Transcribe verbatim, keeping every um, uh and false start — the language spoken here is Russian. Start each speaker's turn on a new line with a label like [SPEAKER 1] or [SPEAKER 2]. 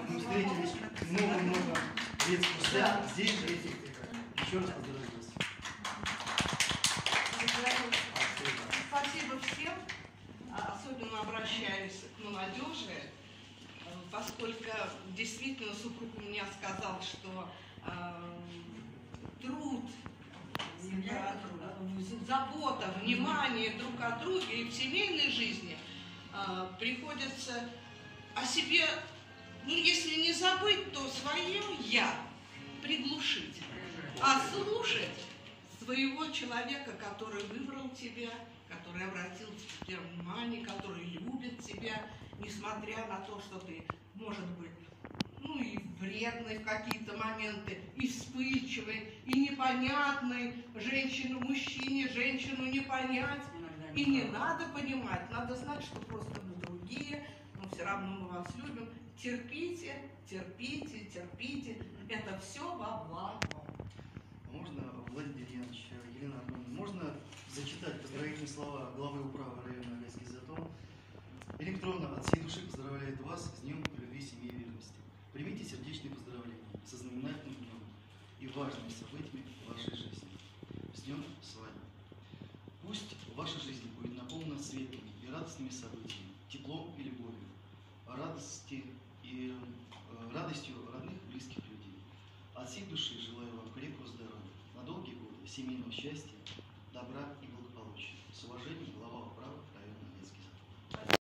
[SPEAKER 1] Мы встретились много-много лет спустя здесь же. Еще раз поздравляю вас.
[SPEAKER 2] Спасибо всем. Особенно обращаюсь к молодежи, поскольку действительно супруг у меня сказал, что э, труд, э, забота, внимание друг о друге и в семейной жизни э, приходится о себе, ну, если не забыть, то свое «я» приглушить, а слушать своего человека, который выбрал тебя, который обратил на тебя внимание, который любит тебя, несмотря на то, что ты, может быть, ну и вредный в какие-то моменты, и вспыльчивый, и непонятный, женщину мужчине, женщину не понять. И не надо понимать, надо знать, что просто мы другие, но все равно мы вас любим. Терпите, терпите, терпите, это все во благо.
[SPEAKER 1] Можно, Владимир Ильич, Елена Армановна, можно зачитать поздравительные слова главы управы района Гайский затон? Елена Петровна от всей души поздравляет вас с Днем любви, семьи и верности. Примите сердечные поздравления со знаменательным днем и важными событиями в вашей жизни. С Днем свадьбы. Пусть ваша жизнь будет наполнена светлыми и радостными событиями, теплом и любовью, радости и, э, радостью родных и близких людей. От всей души желаю вам крепкого здоровья, на долгие годы, семейного счастья, добра и благополучия. С уважением,